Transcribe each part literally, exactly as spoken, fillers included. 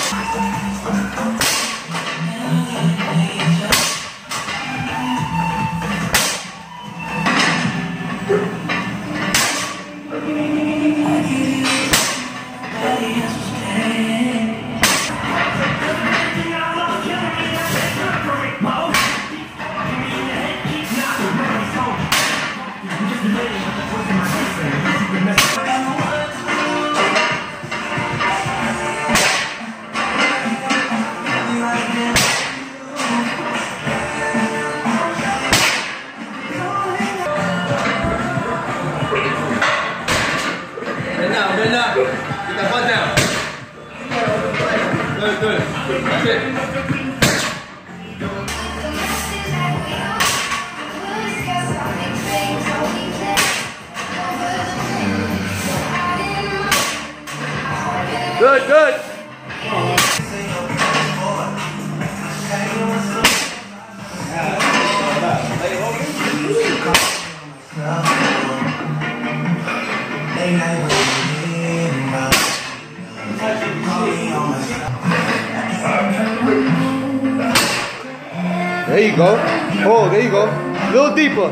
Bend up. Get that butt down. Good, good. That's it. Good, good. There you go. Oh, there you go. A little deeper.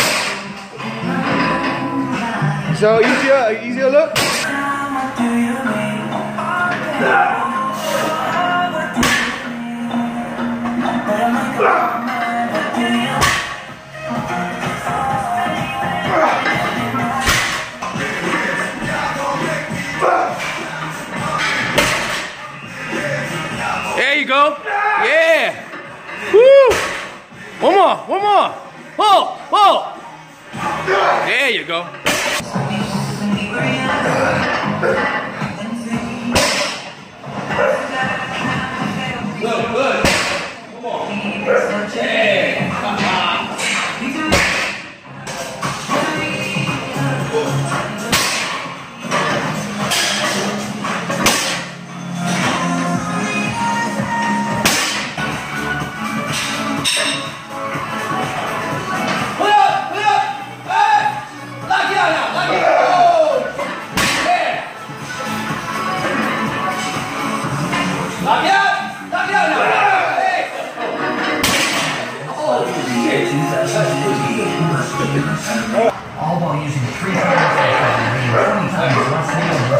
So easier, easier look. There you go. Yeah. Woo! One more, one more. Pull, pull. There you go. Good, good. Come on. Yeah. Lock it out! Lock it out now! Hey! Oh, shit! All while using three times twenty times less than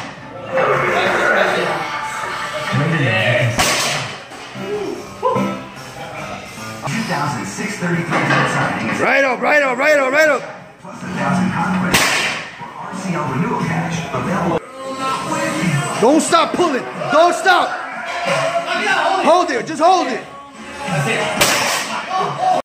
two thousand six hundred thirty-three signings. Right up, right up, right up, right up. Plus a thousand conquests for R C L renewal cash available. Don't stop pulling. Don't stop. Hold it. Just hold it. That's it.